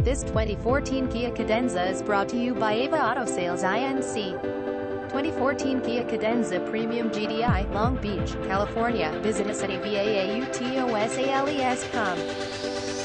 This 2014 Kia Cadenza is brought to you by Ava Auto Sales Inc. 2014 Kia Cadenza Premium GDI, Long Beach, California. Visit us at avautosales.com.